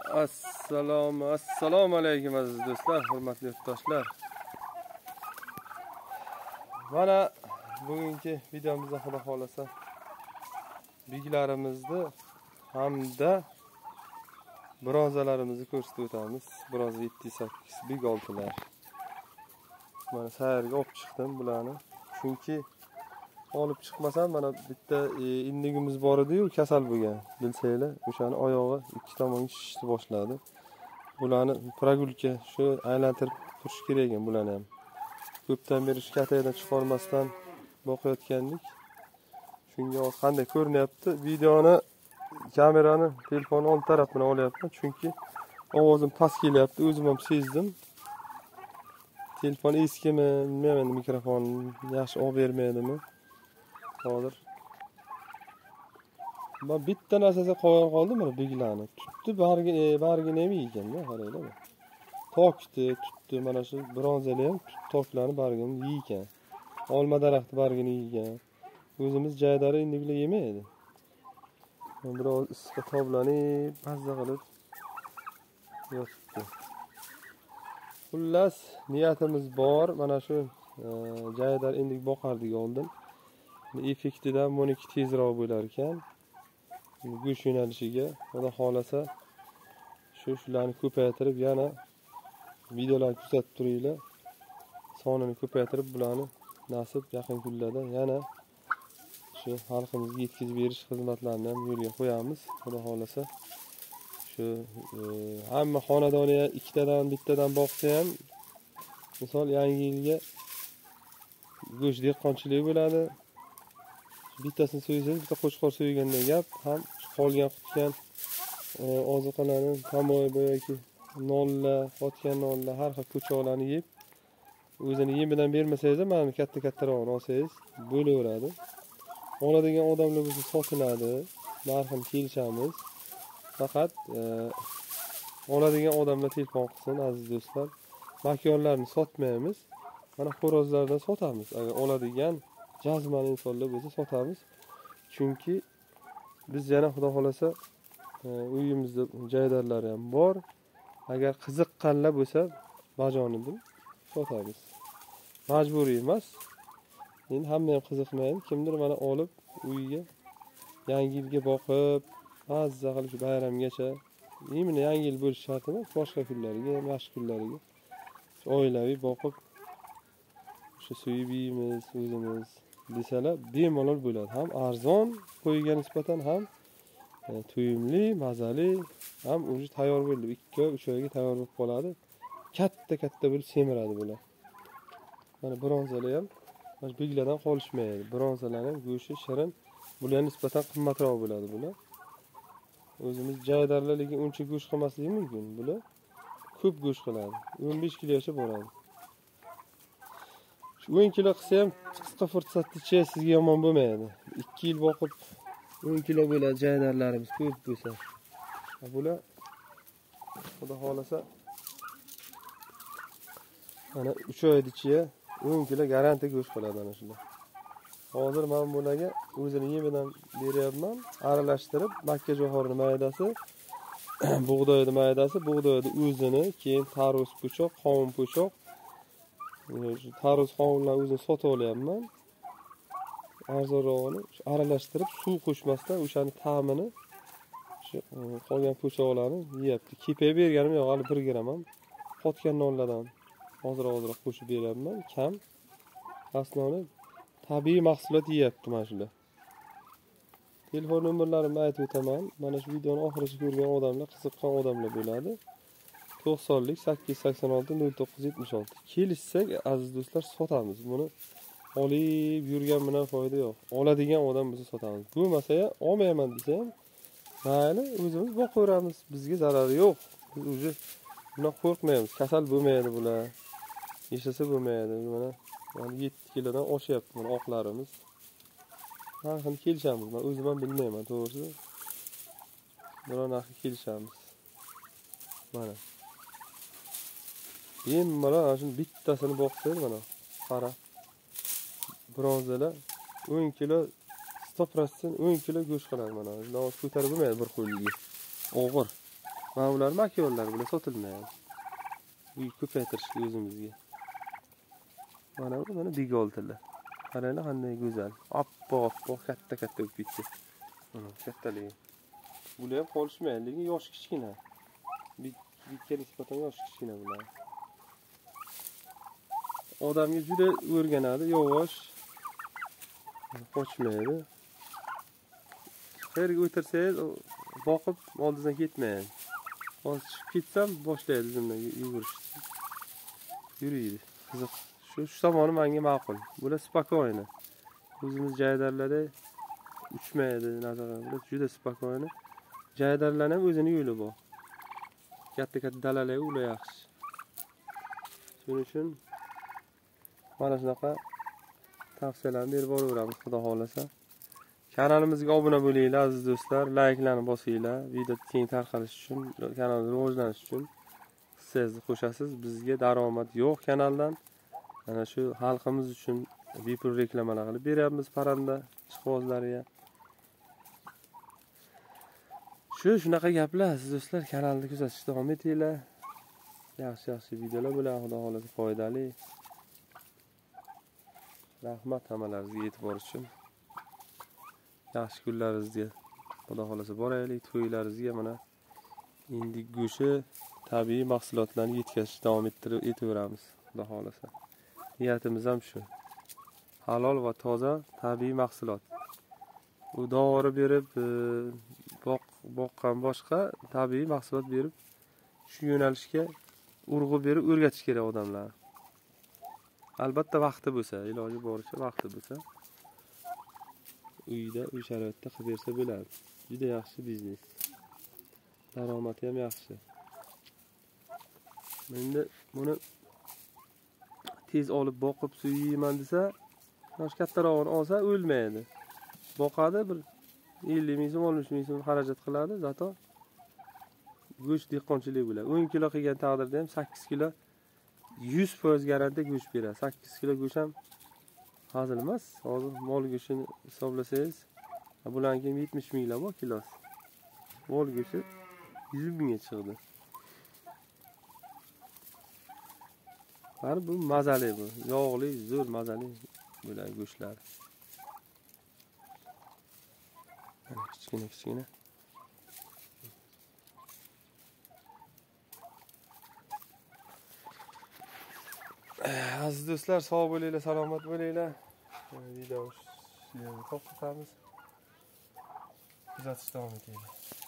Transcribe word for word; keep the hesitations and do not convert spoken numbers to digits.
Assalomu assalomu alaykum aziz do'stlar, hurmatli yurtdoshlar. Mana bugungi videomizda xudo xolasa biglarimizni hamda bronzalarimizni ko'rsatib o'tamiz. Bronza yetti sakkiz big oltilar. Mana sayrga olib chiqdim bularni. Chunki olib chiqmasam mana bitta e, indigimiz bor edi-yu, kasal bo'lgan. Bilsanglar, o'shani oyog'i ikki tomonga shishni boshladi. Bularni pragulka shu aylantirib turish kerak ekan bularni ham. Ko'pdan beri shu katadan chiqarmasdan boqayotgandik. Shunga qanday ko'rinyapti? Videoni, kamerani, telefonni old tarafini olyapman, chunki ovozim past kelyapti, o'zim ham sezdim. Telefon eskimi, bilmayman, mikrofon yaxshi olib bermaydimi? Hozir men bitta narsasi qo'yib qoldim, mana biglarni. Tutdi, bargi bargini ham yeygan-da, qaranglar. Tokdi, tutdi, mana shu bronzali ham toklarni bargini yeygan. Olma daraxti bargini yeygan. O'zimiz jaydari indiglar yemaydi. Biroz issiqqa toblanib, mazza qilib yotibdi. Xullas, niyatimiz bor. Mana shu jaydar indik boqardik oldin. Effektidan buniki tezroq bo'lar ekan. Go'sht yo'nalishiga, xudo xolasa shu shularni ko'paytirib, yana videolar kuzatib turinglar. Sonini ko'paytirib bularni nasib yaqin kunlarda yana shu xalqimizga yetkazib berish xizmatlarini ham yo'lga qo'yamiz. Xudo xolasa shu e, hamma xonadoni ikkitadan bittadan boqsa ham, misol yangi yilga go'sht dehqonchilik bo'ladi. Bittasini so'ysangiz, bitta qo'chqor so'yganda gap, ham qolgan qutgan e, ozuqalarni, tamoy yoki nonla, qotgan nonla, har xil ko'choqlarni yeb, o'zini yemidan bermasangiz ham, mana katta-kattaroqni olsangiz bo'laveradi. Oladigan odamlar bo'lsa sotiladi, narxini kelishamiz. Faqat e, oladigan odamlar telefon qilsin aziz do'stlar. Makonlarni sotmaymiz. Mana xo'rozlardan sotamiz. Agar oladigan jazmali insonlar bo'lsa sotamiz. Chunki biz yana xudo xolasa e, uyimizda jaydarlari ham bor. Agar qiziqqanlar bo'lsa bajonidim sotamiz. Majburiy emas. Endi hamma ham qiziqmaydi. Kimdir mana olib uyiga yangi yilga boqib, mazza qilib shu bayramgacha, imini yangi yil bo'lish shart emas, boshqa kunlariga, yaxshi kunlariga oilaviy boqib shu so'yib yeymiz o'zimiz desalar bemalol bo'ladi. Ham arzon qo'yiga nisbatan ham e, to'yimli, mazali, ham o'zi tayyor bo'ldi. ikki oy, uch oyga tayyor bo'lib qoladi. Katta-katta bo'lib semiradi bular. Mana bronzalar ham mana biglardan qolishmaydi. Bronzalar ham go'shti shirin, bular nisbatan qimmatroq bo'ladi bular. O'zimiz jaydarlar lekin uncha go'sht qilmasligi mumkin. Bular ko'p go'sht qiladi. o'n besh kilogacha boradi. o'n kilo qilsa ham qisqa fursatda sizga yomon bo'lmaydi. ikki yil boqib o'n kilo bo'ladi jaydarlarimiz ko'p bo'lsa. Bular xudo xolasa mana uch oy ichiga o'n kilo garantiya go'sht qiladi ana shular. Hozir men bularga o'zini yemidan beryapman, aralashtirib makka jo'xorini maydasi, bug'doyni maydasi, bug'doyni o'zini, keyin tarvuz po'choq, qovun po'choq, tarvuz qovunlar o'zini sotib olyapman. Arzonrog'ini aralashtirib, suv qo'shmasdan o'shani ta'mini shu qolgan po'choqlarni yeyapti. Kepay berganim yo'q, hali bir gram ham qotgan nonlardan hozir-hozir qo'shib beryapman, kam. Asnoni tabiiy mahsulot yeyapti mana shular. Telefon nomerlarimni aytib o'taman. Mana shu videoni oxirigacha ko'rgan odamlar, qiziqqan odamlar bo'ladi. to'qsonlik sakkiz yuz sakson olti nol to'qqiz yetmish olti. Kelishsak aziz do'stlar sotamiz. Buni olib yurgan bilan foyda yo'q. Oladigan odam bo'lsa sotamiz. Bo'lmasa ham olmayman desa ham, mayli, o'zimiz boqaveramiz. Bizga zarari yo'q. Biz o'zi bundan qo'rqmaymiz. Kasal bo'lmaydi bular. Yashasa bo'lmaydi. Mana mana yetti kilodan oshyapti mana oqlarimiz. Narxini kelishamiz. Men o'zim ham bilmayman, to'g'risi. Biror narxga kelishamiz. Mana. Bemalol ana shu bittasini boqsangiz mana qara. Bronzalar o'n kilo stop rassin o'n kilo go'sht qiladi mana. Ular ko'tarib bo'lmaydi bir qo'liga. Og'ir. Mana bular makyonlar, bular sotilmaydi. Uy ko'paytirishga o'zimizga. Mana bu mana bigoltilar. Qaranglar qanday go'zal. Oppoq-oppoq, katta-katta bo'lib ketdi. Mana kattaligi. Bular ham qolishmaydi, lekin yoshi kichkina. Bitga nisbatan yoshi kichkina bular. Odamga juda o'rganadi, yavash. Qochmaydi. Qayerga o'tirsangiz, boqib oldingizdan ketmaydi. Hozir chiqib ketsam, boshlaydi o'zimdan yugurishni. Yuriydi. Qiziq. Shu shu tomoni menga ma'qul. Bular spakoyni. O'zimiz jaydarlarda uchmaydi, nazar qilib, juda spakoyni. Jaydarlar ham o'zini yo'li bor. Katta-katta dalalarga ular yaxshi. Shuning uchun mana shunaqa tavsiyalarni berib boraveramiz, xudo xolasa. Kanalimizga obuna bo'linglar aziz do'stlar, layklarni bosinglar, video keng tarqalish uchun, kanalni rivojlanish uchun hissangizni qo'shasiz. Bizga daromad yo'q kanaldan. Mana shu xalqimiz uchun bepul reklamalar qilib beryapmiz parranda ishqibozlariga. Shu shunaqa gaplar aziz do'stlar, kanalni kuzatishda davom etinglar. Yaxshi-yaxshi videolar bo'ladi, xudo xolasa foydali. Rahmat hammalaringizga e'tibor uchun. Yaxshi kunlaringizga xudo xolasa boraylik, to'ylaringizga mana endi go'shi, tabiiy mahsulotlarni yetkazishda davom ettirib etaveramiz, xudo xolasa. Niyatimiz ham shu. Halol va toza tabiiy mahsulot. U dori berib, boqqan boshqa tabiiy mahsulot berib, shu yo'nalishga urg'u berib o'rgatish kerak odamlar. Albatta vaqti bo'lsa, iloji boricha vaqti bo'lsa, uyda, uy sharoitida qilib bersa bo'ladi. Juda yaxshi biznes. Daromati ham yaxshi. Endi buni tez olib boqib suyayman desa, yosh kattarog'ini olsa o'lmaydi. Boqadi bir ellik ming so'm, oltmish ming so'm xarajat qiladi, zato go'sht dehqonchilik bilan o'n kilo qilgan taqdirda ham sakkiz kilo yuz foiz garantiya go'sht beradi. sakkiz kilo go'sht ham hazil emas. Hozir mol go'shtini hisoblasangiz, bularning ham yetmish minglar bor kilosi. Mol go'shti yuz mingga chiqdi. Mana bu mazali bu, yog'li, zo'r mazali bular go'shtlar. Mana kichkina-kichkina. Aziz do'stlar, sog' bo'linglar, salomat bo'linglar. Videoni to'xtatamiz. Kuzatishda davom etinglar.